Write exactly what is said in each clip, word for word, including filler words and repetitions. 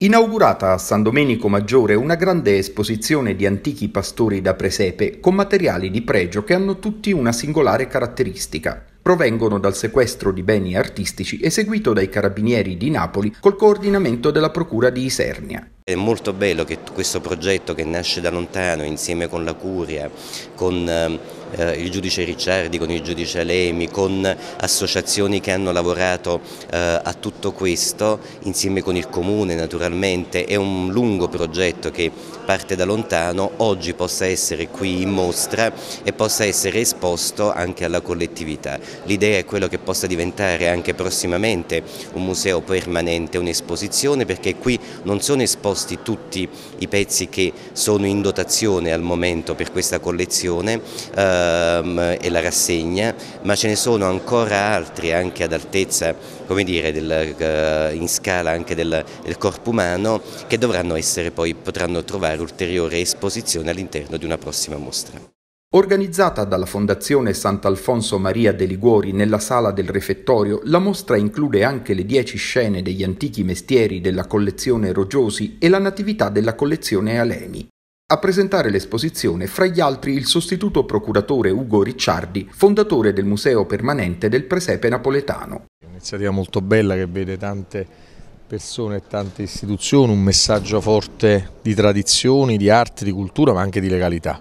Inaugurata a San Domenico Maggiore una grande esposizione di antichi pastori da presepe con materiali di pregio che hanno tutti una singolare caratteristica. Provengono dal sequestro di beni artistici eseguito dai carabinieri di Napoli col coordinamento della procura di Isernia. È molto bello che questo progetto, che nasce da lontano insieme con la Curia, con eh, il giudice Ricciardi, con il giudice Alemi, con associazioni che hanno lavorato eh, a tutto questo, insieme con il Comune naturalmente, è un lungo progetto che parte da lontano, oggi possa essere qui in mostra e possa essere esposto anche alla collettività. L'idea è quello che possa diventare anche prossimamente un museo permanente, un'esposizione, perché qui non sono esposti tutti i pezzi che sono in dotazione al momento per questa collezione ehm, e la rassegna, ma ce ne sono ancora altri anche ad altezza, come dire, del, uh, in scala anche del, del corpo umano, che dovranno essere poi, potranno trovare ulteriore esposizione all'interno di una prossima mostra. Organizzata dalla Fondazione Sant'Alfonso Maria de' Liguori nella sala del refettorio, la mostra include anche le dieci scene degli antichi mestieri della collezione Rogiosi e la natività della collezione Alemi. A presentare l'esposizione, fra gli altri, il sostituto procuratore Ugo Ricciardi, fondatore del Museo Permanente del Presepe Napoletano. È un'iniziativa molto bella che vede tante persone e tante istituzioni, un messaggio forte di tradizioni, di arte, di cultura, ma anche di legalità.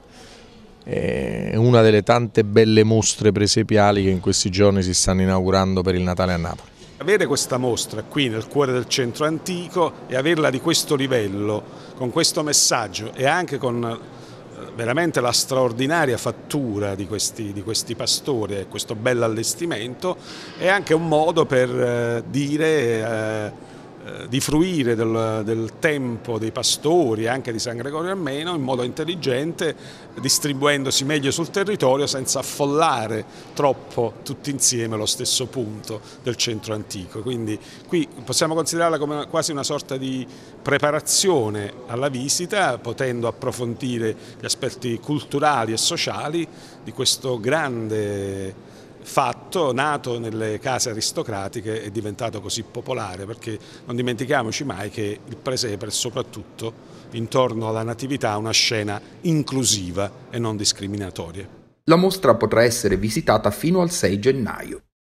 È una delle tante belle mostre presepiali che in questi giorni si stanno inaugurando per il Natale a Napoli. Avere questa mostra qui nel cuore del centro antico e averla di questo livello, con questo messaggio e anche con veramente la straordinaria fattura di questi, di questi pastori e questo bel allestimento, è anche un modo per eh, dire eh, di fruire del, del tempo dei pastori, anche di San Gregorio Armeno, in modo intelligente, distribuendosi meglio sul territorio senza affollare troppo tutti insieme lo stesso punto del centro antico. Quindi qui possiamo considerarla come quasi una sorta di preparazione alla visita, potendo approfondire gli aspetti culturali e sociali di questo grande fatto nato nelle case aristocratiche e diventato così popolare, perché non dimentichiamoci mai che il presepe è soprattutto intorno alla natività una scena inclusiva e non discriminatoria. La mostra potrà essere visitata fino al sei gennaio.